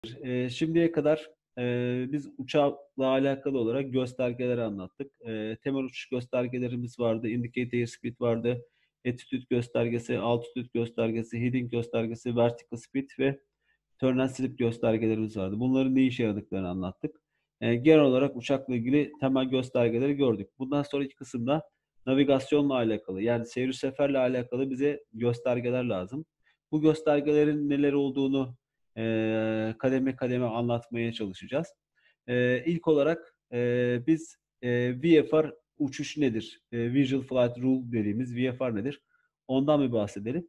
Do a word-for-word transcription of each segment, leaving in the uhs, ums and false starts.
Eee, şimdiye kadar, eee, biz uçakla alakalı olarak göstergeleri anlattık. Eee, temel uçuş göstergelerimiz vardı, indicator airspeed vardı, attitude göstergesi, altitude göstergesi, heading göstergesi, vertical speed ve turn and slip göstergelerimiz vardı. Bunların ne işe yaradıklarını anlattık. Eee, genel olarak uçakla ilgili temel göstergeleri gördük. Bundan sonraki kısımda navigasyonla alakalı, yani seyir seferle alakalı bize göstergeler lazım. Bu göstergelerin neler olduğunu Eee, kademe kademe anlatmaya çalışacağız. Eee, ilk olarak, eee, biz, eee, V F R uçuş nedir? Eee, Visual Flight Rule dediğimiz V F R nedir? Ondan bir bahsedelim.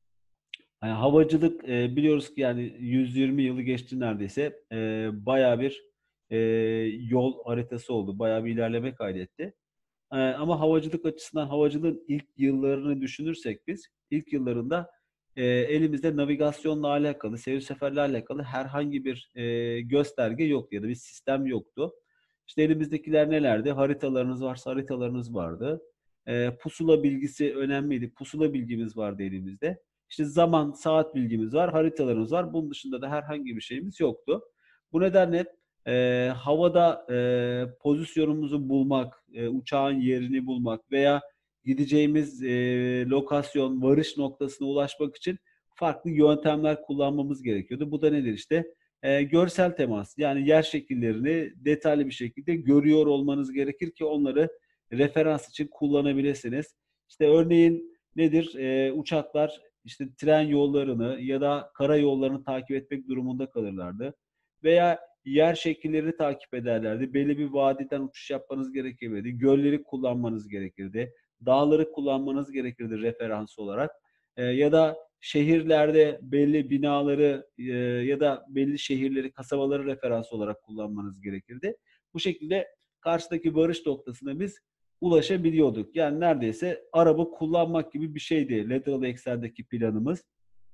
Hani havacılık, eee, biliyoruz ki yani yüz yirmi yılı geçti neredeyse. Eee, bayağı bir, eee, yol haritası oldu. Bayağı bir ilerleme kaydetti. Eee, ama havacılık açısından havacılığın ilk yıllarını düşünürsek biz, ilk yıllarında, eee, elimizde navigasyonla alakalı, seyir seferle alakalı herhangi bir, eee, gösterge yoktu ya da bir sistem yoktu. İşte elimizdekiler nelerdi? Haritalarınız varsa haritalarınız vardı. Eee, pusula bilgisi önemliydi. Pusula bilgimiz vardı elimizde. İşte zaman, saat bilgimiz var, haritalarımız var. Bunun dışında da herhangi bir şeyimiz yoktu. Bu nedenle Eee, havada, eee, pozisyonumuzu bulmak, eee, uçağın yerini bulmak veya gideceğimiz, eee, lokasyon, varış noktasına ulaşmak için farklı yöntemler kullanmamız gerekiyordu. Bu da nedir işte? Eee, görsel temas, yani yer şekillerini detaylı bir şekilde görüyor olmanız gerekir ki onları referans için kullanabilirsiniz. İşte örneğin nedir? Eee, uçaklar işte tren yollarını ya da karayollarını takip etmek durumunda kalırlardı veya yer şekillerini takip ederlerdi. Belli bir vadiden uçuş yapmanız gerekebilirdi. Gölleri kullanmanız gerekirdi. Dağları kullanmanız gerekirdi referans olarak. Eee, ya da şehirlerde belli binaları, eee, ya da belli şehirleri, kasabaları referans olarak kullanmanız gerekirdi. Bu şekilde karşıdaki varış noktasına biz ulaşabiliyorduk. Yani neredeyse araba kullanmak gibi bir şeydi lateral eksendeki planımız.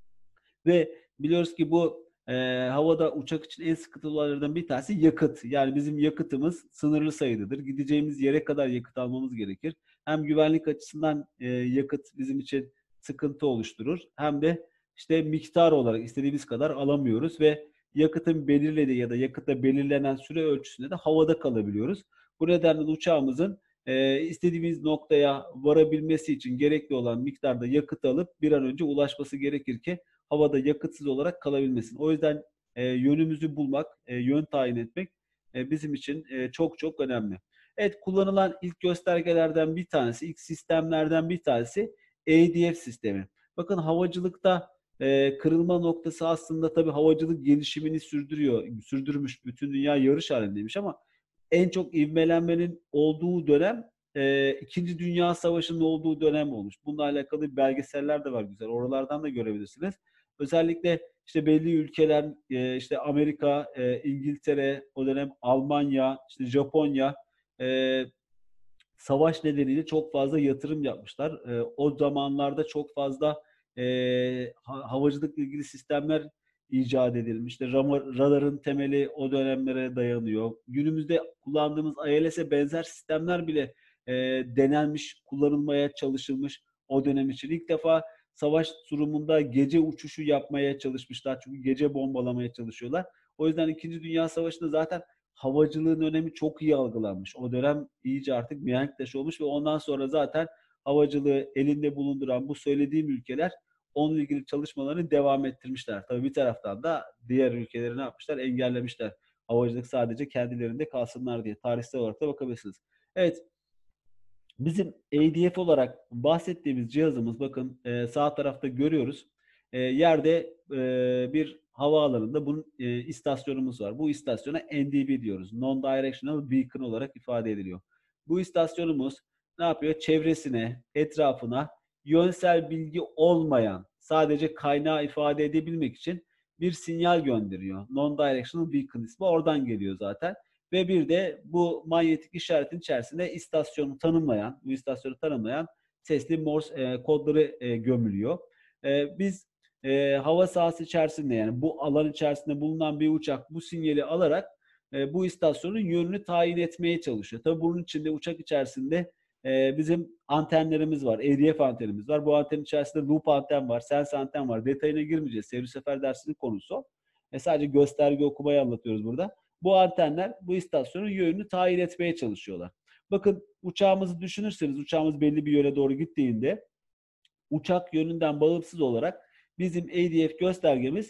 Ve biliyoruz ki bu, eee, havada uçak için en sıkıntılı olaylardan bir tanesi yakıt. Yani bizim yakıtımız sınırlı sayıdadır. Gideceğimiz yere kadar yakıt almamız gerekir. Hem güvenlik açısından, eee, yakıt bizim için sıkıntı oluşturur hem de, işte, miktar olarak istediğimiz kadar alamıyoruz ve yakıtın belirlediği ya da yakıtla belirlenen süre ölçüsünde de havada kalabiliyoruz. Bu nedenle de uçağımızın, eee, istediğimiz noktaya varabilmesi için gerekli olan miktarda yakıt alıp bir an önce ulaşması gerekir ki havada yakıtsız olarak kalabilmesin. O yüzden, eee, yönümüzü bulmak, eee, yön tayin etmek, eee, bizim için, eee, çok çok önemli. Evet, kullanılan ilk göstergelerden bir tanesi, ilk sistemlerden bir tanesi A D F sistemi. Bakın havacılıkta, eee, kırılma noktası aslında tabii havacılık gelişimini sürdürüyor, sürdürmüş, bütün dünya yarış hâlindeymiş ama en çok ivmelenmenin olduğu dönem, eee, ikinci. Dünya Savaşı'nın olduğu dönem olmuş. Bununla alakalı belgeseller de var güzel. Oralardan da görebilirsiniz. Özellikle, işte, belli ülkeler, eee, işte, Amerika, eee, İngiltere, o dönem Almanya, işte, Japonya, eee, savaş nedeniyle çok fazla yatırım yapmışlar. Eee, o zamanlarda çok fazla, eee, ha havacılıkla ilgili sistemler icat edilmiş. İşte, rama radarın temeli o dönemlere dayanıyor. Günümüzde kullandığımız I L S'e benzer sistemler bile, eee, denenmiş, kullanılmaya çalışılmış o dönem için. İlk defa savaş durumunda gece uçuşu yapmaya çalışmışlar. Çünkü gece bombalamaya çalışıyorlar. O yüzden ikinci. Dünya Savaşı'nda zaten havacılığın önemi çok iyi algılanmış. O dönem iyice artık mihenk taşı olmuş ve ondan sonra zaten havacılığı elinde bulunduran bu söylediğim ülkeler onunla ilgili çalışmalarını devam ettirmişler. Tabii bir taraftan da diğer ülkeleri ne yapmışlar? Engellemişler. Havacılık sadece kendilerinde kalsınlar diye. Tarihsel olarak da bakabilirsiniz. Evet, bizim A D F olarak bahsettiğimiz cihazımız bakın, eee, sağ tarafta görüyoruz. Eee, yerde, eee, bir havaalanında bunun, eee, istasyonumuz var. Bu istasyona N D B diyoruz. Non Directional Beacon olarak ifade ediliyor. Bu istasyonumuz ne yapıyor? Çevresine, etrafına yönsel bilgi olmayan, sadece kaynağı ifade edebilmek için bir sinyal gönderiyor. Non Directional Beacon ismi oradan geliyor zaten. Ve bir de bu manyetik işaretin içerisinde istasyonu tanımlayan, bu istasyonu tanımlayan sesli Morse eee, kodları eee, gömülüyor. Eee, biz eee, hava sahası içerisinde, yani bu alan içerisinde bulunan bir uçak bu sinyali alarak eee, bu istasyonun yönünü tayin etmeye çalışıyor. Tabii bunun için de uçak içerisinde eee, bizim antenlerimiz var, A D F antenimiz var. Bu antenin içerisinde loop anten var, sense anten var. Detayına girmeyeceğiz. Seyir sefer dersinin konusu. E, sadece gösterge okumayı anlatıyoruz burada. Bu antenler bu istasyonun yönünü tayin etmeye çalışıyorlar. Bakın uçağımızı düşünürseniz uçağımız belli bir yöne doğru gittiğinde uçak yönünden bağımsız olarak bizim A D F göstergemiz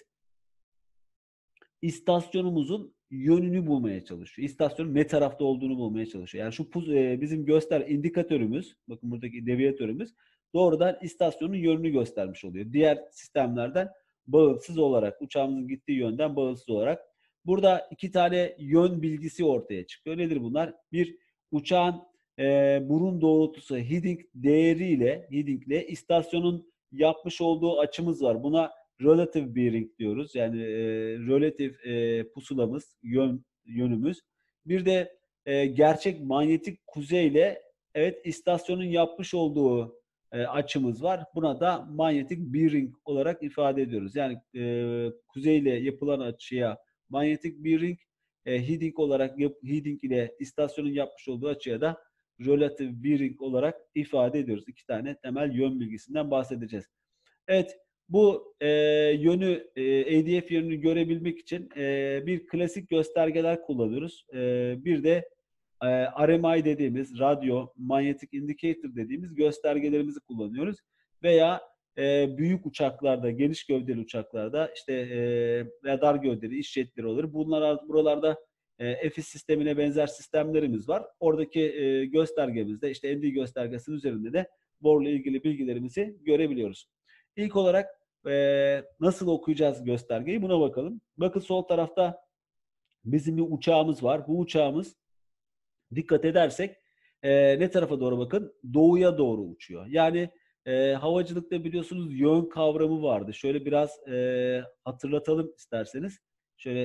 istasyonumuzun yönünü bulmaya çalışıyor. İstasyonun ne tarafta olduğunu bulmaya çalışıyor. Yani şu e, bizim göster indikatörümüz, bakın buradaki deviyatörümüz doğrudan istasyonun yönünü göstermiş oluyor. Diğer sistemlerden bağımsız olarak, uçağımızın gittiği yönden bağımsız olarak. Burada iki tane yön bilgisi ortaya çıkıyor. Nedir bunlar? Bir, uçağın e, burun doğrultusu heading değeriyle, heading ile istasyonun yapmış olduğu açımız var. Buna relative bearing diyoruz. Yani e, relatif e, pusulamız, yön yönümüz. Bir de e, gerçek manyetik kuzeyle evet istasyonun yapmış olduğu e, açımız var. Buna da manyetik bearing olarak ifade ediyoruz. Yani e, kuzeyle yapılan açıya manyetik bearing, e, heading olarak heading ile istasyonun yapmış olduğu açıya da relative bearing olarak ifade ediyoruz. İki tane temel yön bilgisinden bahsedeceğiz. Evet, bu e, yönü, e, A D F yönünü görebilmek için e, bir klasik göstergeler kullanıyoruz. E, bir de e, R M I dediğimiz, radyo, manyetik indicator dediğimiz göstergelerimizi kullanıyoruz. Veya e, büyük uçaklarda, geniş gövdeli uçaklarda işte e, radar gövdeli, iş jetleri olur. Bunlar buralarda e, F I S sistemine benzer sistemlerimiz var. Oradaki e, göstergemizde, işte N D göstergesinin üzerinde de borla ilgili bilgilerimizi görebiliyoruz. İlk olarak e, nasıl okuyacağız göstergeyi buna bakalım. Bakın sol tarafta bizim bir uçağımız var. Bu uçağımız dikkat edersek e, ne tarafa doğru bakın? Doğuya doğru uçuyor. Yani e, havacılıkta biliyorsunuz yön kavramı vardı. Şöyle biraz e, hatırlatalım isterseniz. Şöyle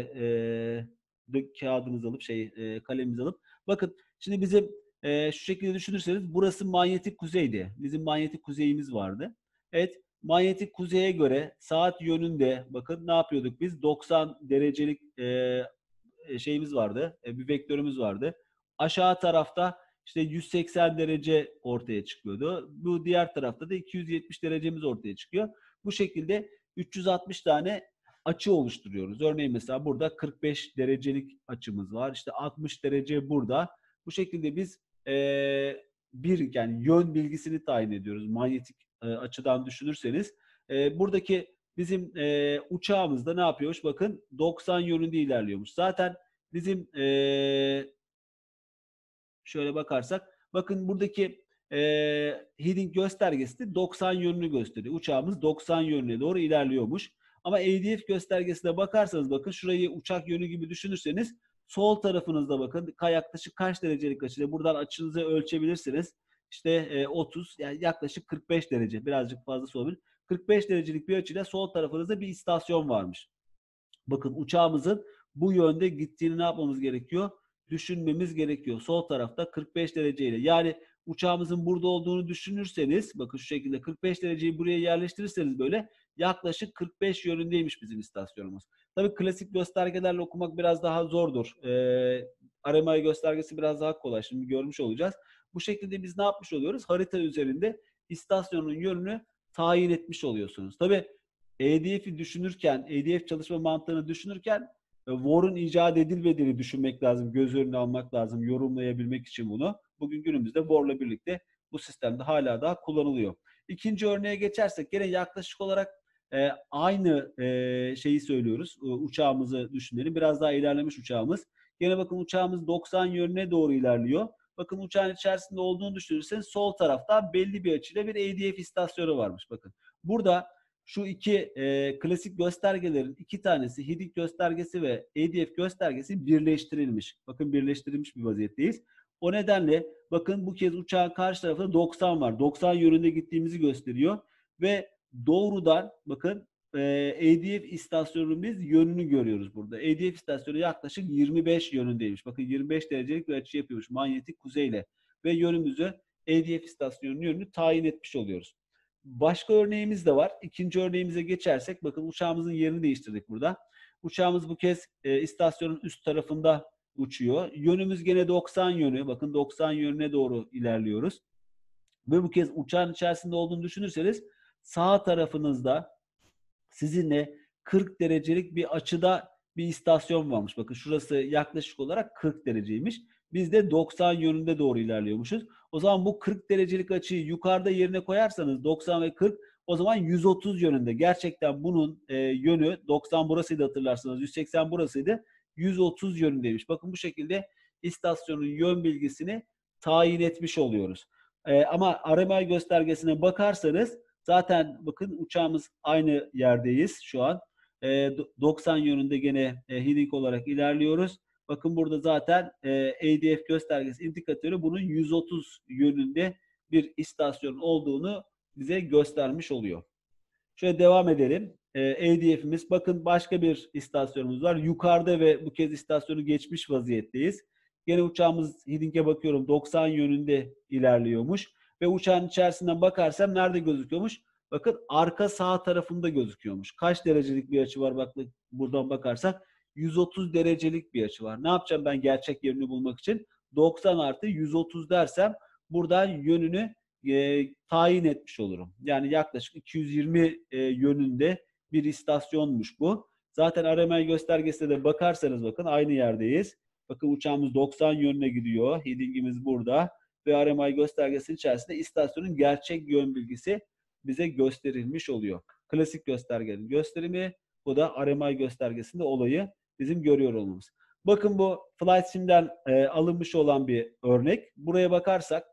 e, kağıdımızı alıp şey e, kalemimizi alıp bakın şimdi bizim e, şu şekilde düşünürseniz burası manyetik kuzeydi. Bizim manyetik kuzeyimiz vardı. Evet, manyetik kuzeye göre saat yönünde bakın ne yapıyorduk biz? doksan derecelik e, şeyimiz vardı. E, bir vektörümüz vardı. Aşağı tarafta işte yüz seksen derece ortaya çıkıyordu. Bu diğer tarafta da iki yüz yetmiş derecemiz ortaya çıkıyor. Bu şekilde üç yüz altmış tane açı oluşturuyoruz. Örneğin mesela burada kırk beş derecelik açımız var. İşte altmış derece burada. Bu şekilde biz e, bir yani yön bilgisini tayin ediyoruz. Manyetik e, açıdan düşünürseniz. E, buradaki bizim e, uçağımızda ne yapıyormuş? Bakın doksan yönünde ilerliyormuş. Zaten bizim e, şöyle bakarsak bakın buradaki e, heading göstergesi de doksan yönünü gösteriyor. Uçağımız doksan yönüne doğru ilerliyormuş. Ama A D F göstergesine bakarsanız bakın şurayı uçak yönü gibi düşünürseniz sol tarafınızda bakın yaklaşık kaç derecelik açıyla buradan açınızı ölçebilirsiniz. İşte e, otuz yani yaklaşık kırk beş derece birazcık fazla olabilir. kırk beş derecelik bir açıyla sol tarafınızda bir istasyon varmış. Bakın uçağımızın bu yönde gittiğini ne yapmamız gerekiyor? Düşünmemiz gerekiyor. Sol tarafta kırk beş dereceyle. Yani uçağımızın burada olduğunu düşünürseniz bakın şu şekilde kırk beş dereceyi buraya yerleştirirseniz böyle yaklaşık kırk beş yönündeymiş bizim istasyonumuz. Tabii klasik göstergelerle okumak biraz daha zordur. Ee, R M I göstergesi biraz daha kolay. Şimdi görmüş olacağız. Bu şekilde biz ne yapmış oluyoruz? Harita üzerinde istasyonun yönünü tayin etmiş oluyorsunuz. Tabii A D F'i düşünürken, A D F çalışma mantığını düşünürken War'un icat edilmediğini düşünmek lazım, göz önüne almak lazım, yorumlayabilmek için bunu. Bugün günümüzde War'la birlikte bu sistemde hala daha kullanılıyor. İkinci örneğe geçersek gene yaklaşık olarak e, aynı e, şeyi söylüyoruz. E, uçağımızı düşünelim. Biraz daha ilerlemiş uçağımız. Gene bakın uçağımız doksan yönüne doğru ilerliyor. Bakın uçağın içerisinde olduğunu düşünürseniz sol tarafta belli bir açıyla bir A D F istasyonu varmış. Bakın burada şu iki e, klasik göstergelerin iki tanesi heading göstergesi ve A D F göstergesi birleştirilmiş. Bakın birleştirilmiş bir vaziyetteyiz. O nedenle bakın bu kez uçağın karşı tarafında doksan var. doksan yönünde gittiğimizi gösteriyor ve doğrudan bakın e, A D F istasyonunun biz yönünü görüyoruz burada. A D F istasyonu yaklaşık yirmi beş yönündeymiş. Bakın yirmi beş derecelik bir açı yapıyormuş manyetik kuzeyle ve yönümüzü A D F istasyonunun yönünü tayin etmiş oluyoruz. Başka örneğimiz de var. İkinci örneğimize geçersek bakın uçağımızın yerini değiştirdik burada. Uçağımız bu kez e, istasyonun üst tarafında uçuyor. Yönümüz gene doksan yönü. Bakın doksan yönüne doğru ilerliyoruz. Ve bu kez uçağın içerisinde olduğunu düşünürseniz sağ tarafınızda sizinle kırk derecelik bir açıda bir istasyon varmış. Bakın şurası yaklaşık olarak kırk dereceymiş. Biz de doksan yönünde doğru ilerliyormuşuz. O zaman bu kırk derecelik açıyı yukarıda yerine koyarsanız doksan ve kırk, o zaman yüz otuz yönünde. Gerçekten bunun e, yönü doksan burasıydı hatırlarsanız. yüz seksen burasıydı. yüz otuz yönündeymiş. Bakın bu şekilde istasyonun yön bilgisini tayin etmiş oluyoruz. E, ama arama göstergesine bakarsanız zaten bakın uçağımız aynı yerdeyiz şu an. E, doksan yönünde gene e, heading olarak ilerliyoruz. Bakın burada zaten e, A D F göstergesi indikatörü bunun yüz otuz yönünde bir istasyon olduğunu bize göstermiş oluyor. Şöyle devam edelim. E, A D F'imiz, bakın başka bir istasyonumuz var. Yukarıda ve bu kez istasyonu geçmiş vaziyetteyiz. Gene uçağımız heading'e bakıyorum doksan yönünde ilerliyormuş. Ve uçağın içerisinden bakarsam nerede gözüküyormuş? Bakın arka sağ tarafında gözüküyormuş. Kaç derecelik bir açı var? Bak buradan bakarsak yüz otuz derecelik bir açı var. Ne yapacağım ben gerçek yerini bulmak için? doksan artı yüz otuz dersem buradan yönünü e, tayin etmiş olurum. Yani yaklaşık iki yüz yirmi e, yönünde bir istasyonmuş bu. Zaten R M I göstergesine de bakarsanız bakın aynı yerdeyiz. Bakın uçağımız doksan yönüne gidiyor. Heading'imiz burada. Ve R M I göstergesinin içerisinde istasyonun gerçek yön bilgisi bize gösterilmiş oluyor. Klasik göstergenin gösterimi, bu da R M I göstergesinde olayı bizim görüyor olmamız. Bakın bu Flight Sim'den e, alınmış olan bir örnek. Buraya bakarsak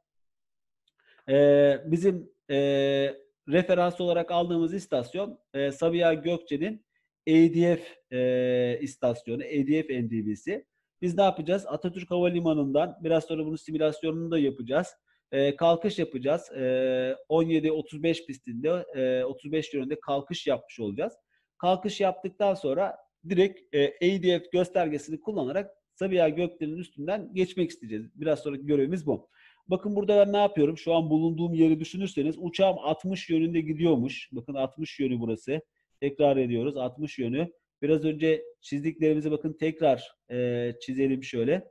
e, bizim e, referans olarak aldığımız istasyon e, Sabiha Gökçen'in A D F e, istasyonu, A D F N D B'si. Biz ne yapacağız? Atatürk Havalimanı'ndan biraz sonra bunun simülasyonunu da yapacağız. E, kalkış yapacağız. E, on yedi otuz beş pistinde e, otuz beş yönünde kalkış yapmış olacağız. Kalkış yaptıktan sonra direkt e, A D F göstergesini kullanarak Sabiha Gökçen'in üstünden geçmek isteyeceğiz. Biraz sonraki görevimiz bu. Bakın burada ben ne yapıyorum? Şu an bulunduğum yeri düşünürseniz uçağım altmış yönünde gidiyormuş. Bakın altmış yönü burası. Tekrar ediyoruz altmış yönü. Biraz önce çizdiklerimizi bakın tekrar e, çizelim şöyle.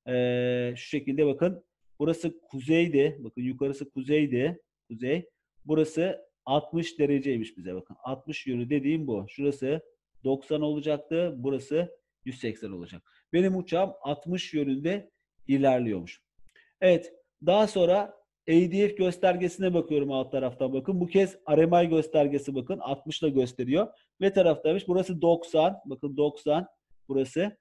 E, şu şekilde bakın. Burası kuzeydi. Bakın yukarısı kuzeydi. Kuzey. Burası altmış dereceymiş bize bakın. altmış yönü dediğim bu. Şurası doksan olacaktı. Burası yüz seksen olacak. Benim uçağım altmış yönünde ilerliyormuş. Evet. Daha sonra A D F göstergesine bakıyorum alt taraftan bakın. Bu kez R M I göstergesi bakın altmış ile gösteriyor. Ne taraftaymış? Burası doksan. Bakın doksan. Burası.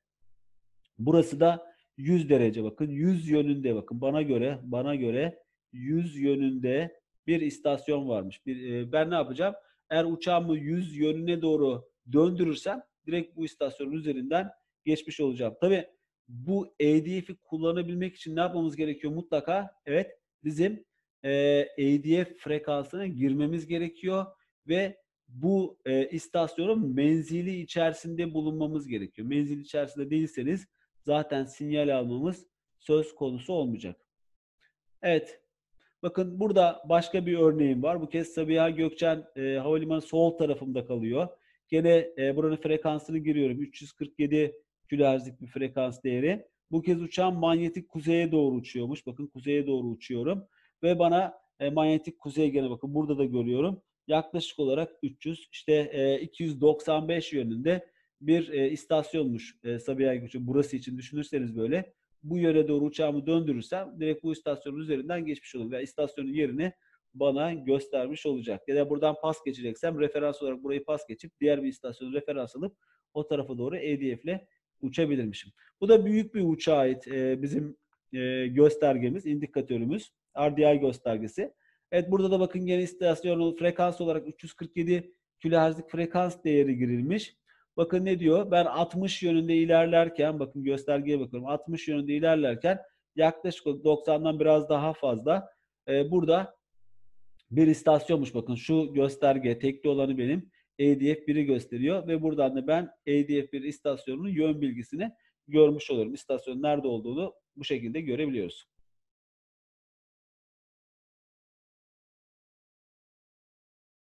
Burası da yüz derece bakın. yüz yönünde bakın. Bana göre bana göre yüz yönünde bir istasyon varmış. Bir, e, ben ne yapacağım? Eğer uçağımı yüz yönüne doğru döndürürsem direkt bu istasyonun üzerinden geçmiş olacağım. Tabii bu A D F'i kullanabilmek için ne yapmamız gerekiyor mutlaka? Evet, bizim e, A D F frekansına girmemiz gerekiyor ve bu e, istasyonun menzili içerisinde bulunmamız gerekiyor. Menzil içerisinde değilseniz zaten sinyal almamız söz konusu olmayacak. Evet. Bakın burada başka bir örneğim var. Bu kez Sabiha Gökçen e, Havalimanı sol tarafımda kalıyor. Gene e, buranın frekansını giriyorum. üç yüz kırk yedi kilohertzlik bir frekans değeri. Bu kez uçağım manyetik kuzeye doğru uçuyormuş. Bakın kuzeye doğru uçuyorum. Ve bana e, manyetik kuzey gene bakın burada da görüyorum. Yaklaşık olarak üç yüz işte e, iki yüz doksan beş yönünde bir e, istasyonmuş e, Sabiha Gökçen. Burası için düşünürseniz böyle bu yöne doğru uçağımı döndürürsem direkt bu istasyonun üzerinden geçmiş olur. Veya istasyonun yerini bana göstermiş olacak. Ya da buradan pas geçeceksem referans olarak burayı pas geçip diğer bir istasyonu referans alıp o tarafa doğru A D F ile uçabilirmişim. Bu da büyük bir uçağa ait e, bizim e, göstergemiz, indikatörümüz. R D I göstergesi. Evet burada da bakın gene istasyonu frekans olarak üç yüz kırk yedi kilohertzlik frekans değeri girilmiş. Bakın ne diyor? Ben altmış yönünde ilerlerken, bakın göstergeye bakıyorum. altmış yönünde ilerlerken yaklaşık doksandan biraz daha fazla. Ee, burada bir istasyonmuş. Bakın şu gösterge, tekli olanı benim A D F biri gösteriyor ve buradan da ben A D F bir istasyonunun yön bilgisini görmüş oluyorum. İstasyonun nerede olduğunu bu şekilde görebiliyoruz.